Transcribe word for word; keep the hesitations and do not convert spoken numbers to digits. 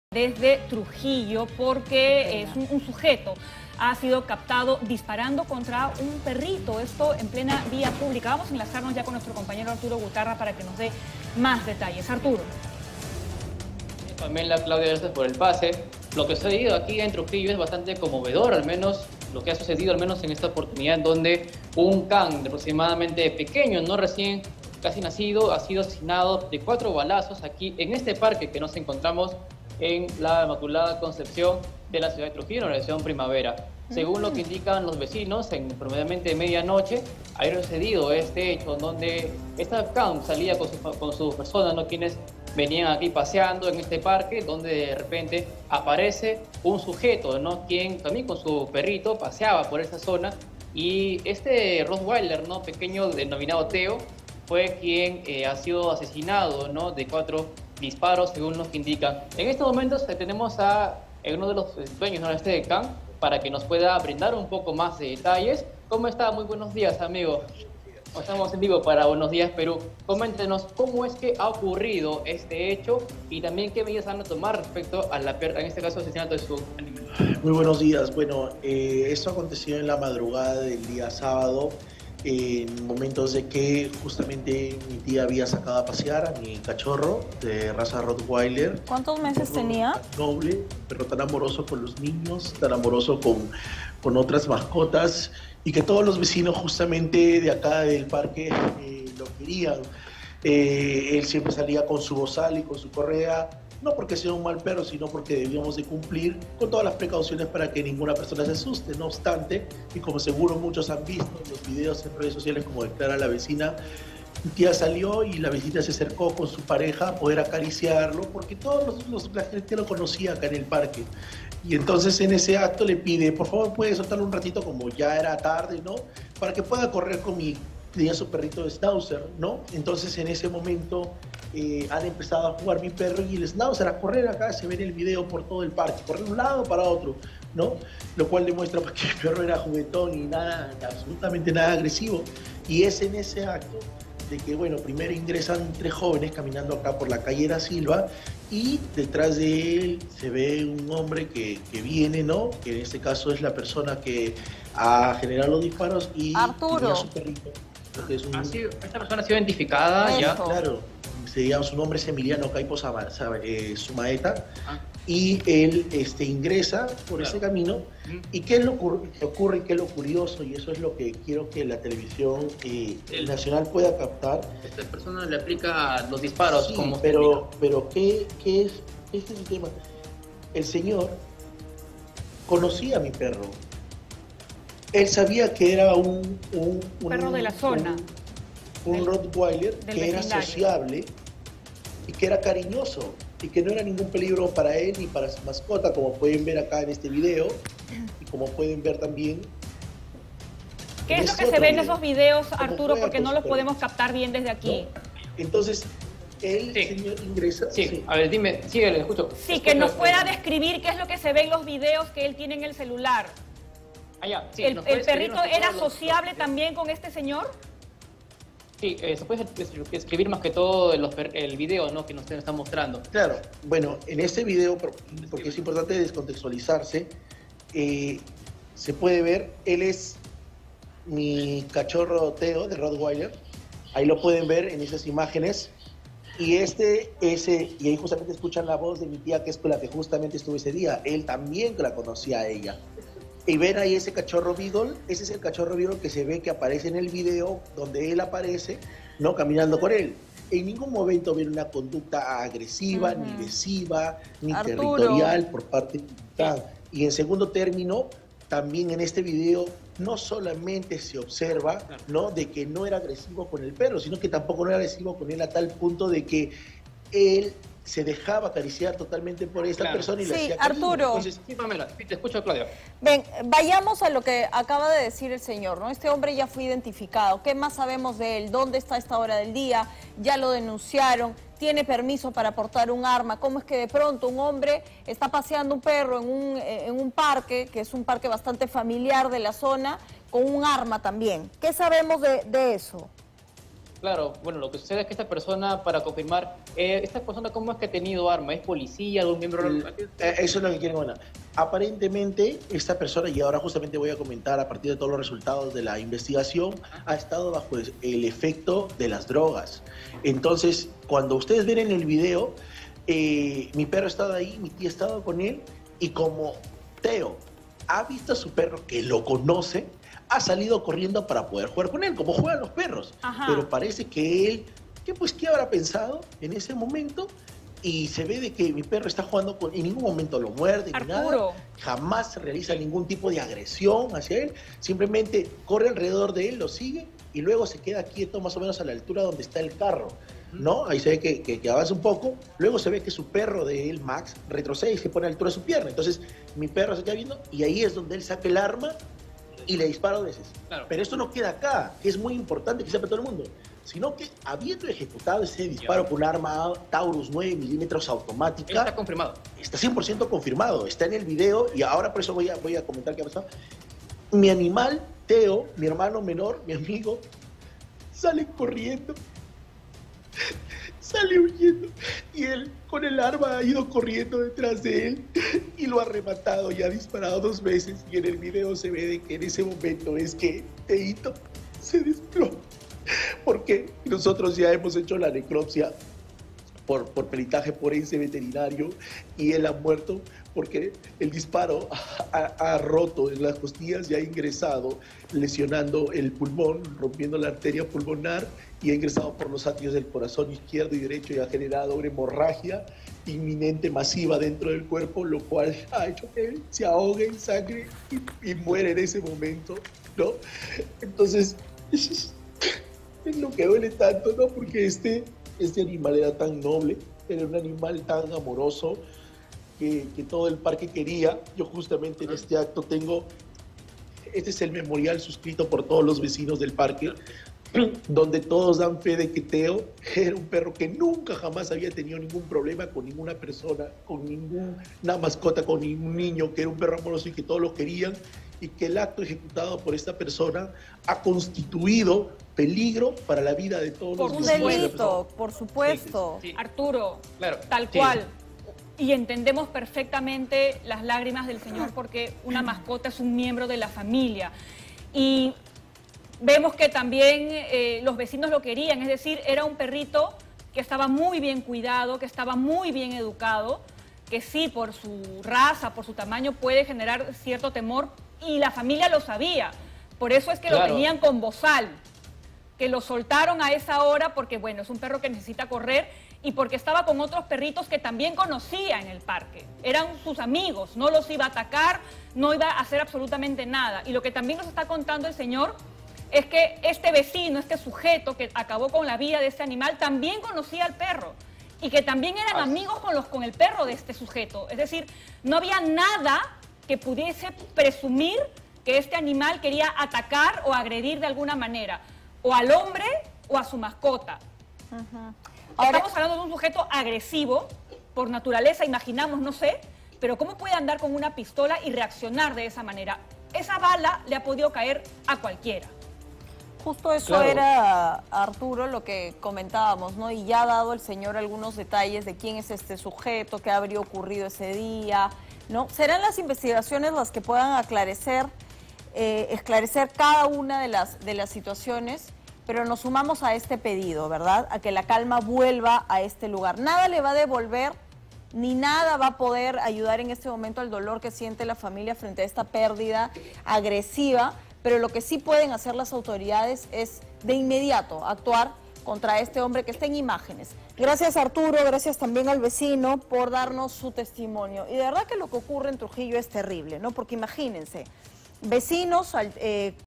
Desde Trujillo porque es un, un sujeto ha sido captado disparando contra un perrito, esto en plena vía pública. Vamos a enlazarnos ya con nuestro compañero Arturo Gutarra para que nos dé más detalles. Arturo. Pamela, Claudia, gracias por el pase. Lo que ha sucedido aquí en Trujillo es bastante conmovedor, al menos lo que ha sucedido al menos en esta oportunidad, en donde un can de aproximadamente pequeño, no recién casi nacido, ha sido asesinado de cuatro balazos aquí en este parque que nos encontramos en la Inmaculada Concepción de la ciudad de Trujillo, en la región Primavera. Según lo que indican los vecinos, en aproximadamente medianoche, ha sucedido este hecho donde esta can salía con, su, con sus personas, ¿no? Quienes venían aquí paseando en este parque, donde de repente aparece un sujeto, ¿no? Quien también con su perrito paseaba por esa zona, y este Rottweiler, ¿no? Pequeño, denominado Teo, fue quien eh, ha sido asesinado, ¿no? De cuatro disparos, según nos indican. En estos momentos tenemos a uno de los dueños, ¿no? de este can, para que nos pueda brindar un poco más de detalles. ¿Cómo está? Muy buenos días, amigo. Estamos en vivo para Buenos Días Perú. Coméntenos cómo es que ha ocurrido este hecho y también qué medidas van a tomar respecto a la pérdida, en este caso, asesinato de su animal. Muy buenos días. Bueno, eh, esto aconteció en la madrugada del día sábado, en momentos de que justamente mi tía había sacado a pasear a mi cachorro de raza Rottweiler. ¿Cuántos meses tenía? Noble, pero tan amoroso con los niños, tan amoroso con, con otras mascotas, y que todos los vecinos justamente de acá del parque eh, lo querían. Eh, él siempre salía con su bozal y con su correa, no porque sea un mal perro, sino porque debíamos de cumplir con todas las precauciones para que ninguna persona se asuste. No obstante, y como seguro muchos han visto los videos en redes sociales, como declara la vecina, mi tía salió y la vecina se acercó con su pareja a poder acariciarlo, porque todos los, los, la gente lo conocía acá en el parque. Y entonces en ese acto le pide, por favor, puede soltarlo un ratito, como ya era tarde, ¿no? Para que pueda correr con mi, tenía su perrito de Schnauzer, ¿no? Entonces en ese momento eh, han empezado a jugar mi perro y el Schnauzer a correr acá, se ve en el video por todo el parque, correr de un lado para otro, ¿no? Lo cual demuestra que el perro era juguetón y nada, absolutamente nada agresivo. Y es en ese acto de que, bueno, primero ingresan tres jóvenes caminando acá por la calle Da Silva, y detrás de él se ve un hombre que, que viene, ¿no? Que en este caso es la persona que ha generado los disparos y Arturo. a su perrito. Es un... ¿Ha sido, ¿Esta persona ha sido identificada? Eso. Ya? Claro, se llama, su nombre es Emiliano Caipo eh, Sumaeta, Ah. y él este, ingresa por Claro. ese camino. Mm. ¿Y qué es lo que ocurre y qué es lo curioso? Y eso es lo que quiero que la televisión eh, El- nacional pueda captar. Esta persona le aplica los disparos, Sí, como pero, pero ¿qué, qué es? Este es el tema. El señor conocía a mi perro. Él sabía que era un... un, un Perro de la zona. Un, un Del- Rottweiler del que era vecindario. sociable y que era cariñoso y que no era ningún peligro para él ni para su mascota, como pueden ver acá en este video y como pueden ver también. ¿Qué en es lo este que se otro ve en video. esos videos, Cómo Arturo? juega Porque con no su los perro. podemos captar bien desde aquí. ¿No? Entonces, el Sí. señor ingresa... Sí, sí. a ver, dime, síguele, escucho. Sí, que Escucho. nos pueda describir qué es lo que se ve en los videos que él tiene en el celular. Ah, ya, sí, ¿El, ¿nos el puedes perrito escribir era todos los- sociable también con este señor? Sí, eh, se puede escribir más que todo los per- el video, ¿no? Que nos está mostrando. Claro, bueno, en este video, por- porque es importante descontextualizarse, eh, se puede ver, él es mi cachorro Teo de Rottweiler, ahí lo pueden ver en esas imágenes, y este, ese, y ahí justamente escuchan la voz de mi tía, que es con la que justamente estuve ese día, él también la conocía a ella. Y ven ahí ese cachorro Beagle, ese es el cachorro Beagle que se ve que aparece en el video, donde él aparece, ¿no? Caminando con él. En ningún momento ven una conducta agresiva, Ujú. ni lesiva, ni Arturo. territorial por parte de Titán. Y en segundo término, también en este video no solamente se observa, ¿no? De que no era agresivo con el perro, sino que tampoco no era agresivo con él a tal punto de que él se dejaba acariciar totalmente por esta Claro. persona y le Sí, hacía cariño. Arturo. Entonces, Sí, Pamela, sí, te escucho, Claudia. Ven, vayamos a lo que acaba de decir el señor, ¿no? Este hombre ya fue identificado. ¿Qué más sabemos de él? ¿Dónde está a esta hora del día? ¿Ya lo denunciaron? ¿Tiene permiso para portar un arma? ¿Cómo es que de pronto un hombre está paseando un perro en un, eh, en un parque, que es un parque bastante familiar de la zona, con un arma también? ¿Qué sabemos de, de eso? Claro, bueno, lo que sucede es que esta persona, para confirmar, eh, ¿esta persona cómo es que ha tenido arma? ¿Es policía, algún miembro? El, eh, eso es lo que quieren comentar. Aparentemente, esta persona, y ahora justamente voy a comentar a partir de todos los resultados de la investigación, ha estado bajo el efecto de las drogas. Entonces, cuando ustedes ven en el video, eh, mi perro estaba ahí, mi tía estaba con él, y como Teo ha visto a su perro que lo conoce, ha salido corriendo para poder jugar con él, como juegan los perros. Ajá. Pero parece que él, ¿qué pues qué habrá pensado en ese momento? Y se ve de que mi perro está jugando con... En ningún momento lo muerde, ni nada. Jamás realiza ningún tipo de agresión hacia él. Simplemente corre alrededor de él, lo sigue y luego se queda quieto más o menos a la altura donde está el carro, ¿no? Ahí se ve que, que, que avanza un poco. Luego se ve que su perro de él, Max, retrocede y se pone a la altura de su pierna. Entonces mi perro se queda viendo y ahí es donde él saca el arma y le dispara dos veces. Claro. Pero esto no queda acá, que es muy importante que sepa todo el mundo, sino que habiendo ejecutado ese disparo con un arma Taurus nueve milímetros automática... Está confirmado. Está cien por ciento confirmado, está en el video y ahora por eso voy a, voy a comentar qué ha pasado. Mi animal, Teo, mi hermano menor, mi amigo, sale corriendo, sale huyendo y él con el arma ha ido corriendo detrás de él y lo ha rematado y ha disparado dos veces y en el video se ve de que en ese momento es que Teito se desploma porque nosotros ya hemos hecho la necropsia por, por peritaje forense veterinario y él ha muerto porque el disparo ha, ha roto en las costillas y ha ingresado lesionando el pulmón, rompiendo la arteria pulmonar y ha ingresado por los atrios del corazón izquierdo y derecho y ha generado una hemorragia inminente masiva dentro del cuerpo, lo cual ha hecho que él se ahogue en sangre y, y muere en ese momento, ¿no? Entonces, es lo que duele tanto, ¿no? Porque este, este animal era tan noble, era un animal tan amoroso que, que todo el parque quería. Yo justamente en este acto tengo, este es el memorial suscrito por todos los vecinos del parque, donde todos dan fe de que Teo era un perro que nunca jamás había tenido ningún problema con ninguna persona, con ninguna mascota, con ningún niño, que era un perro amoroso y que todos lo querían, y que el acto ejecutado por esta persona ha constituido peligro para la vida de todos por los un delito, por supuesto. Sí, sí. Arturo, claro, tal sí. cual. Y entendemos perfectamente las lágrimas del señor porque una mascota es un miembro de la familia. Y vemos que también eh, los vecinos lo querían, es decir, era un perrito que estaba muy bien cuidado, que estaba muy bien educado, que sí, por su raza, por su tamaño, puede generar cierto temor, y la familia lo sabía. Por eso es que claro. lo tenían con bozal, que lo soltaron a esa hora porque, bueno, es un perro que necesita correr y porque estaba con otros perritos que también conocía en el parque. Eran sus amigos, no los iba a atacar, no iba a hacer absolutamente nada. Y lo que también nos está contando el señor es que este vecino, este sujeto que acabó con la vida de este animal, también conocía al perro y que también eran Así. amigos con, los, con el perro de este sujeto. Es decir, no había nada que pudiese presumir que este animal quería atacar o agredir de alguna manera, o al hombre o a su mascota. Uh-huh. Ahora, estamos hablando de un sujeto agresivo, por naturaleza, imaginamos, no sé, pero ¿cómo puede andar con una pistola y reaccionar de esa manera? Esa bala le ha podido caer a cualquiera. Justo eso claro. era, Arturo, lo que comentábamos, ¿no? Y ya ha dado el señor algunos detalles de quién es este sujeto, qué habría ocurrido ese día, ¿no? Serán las investigaciones las que puedan aclarecer, eh, esclarecer cada una de las, de las situaciones, pero nos sumamos a este pedido, ¿verdad? A que la calma vuelva a este lugar. Nada le va a devolver, ni nada va a poder ayudar en este momento al dolor que siente la familia frente a esta pérdida agresiva, pero lo que sí pueden hacer las autoridades es de inmediato actuar contra este hombre que está en imágenes. Gracias, Arturo, gracias también al vecino por darnos su testimonio. Y de verdad que lo que ocurre en Trujillo es terrible, ¿no? Porque imagínense, vecinos... Eh,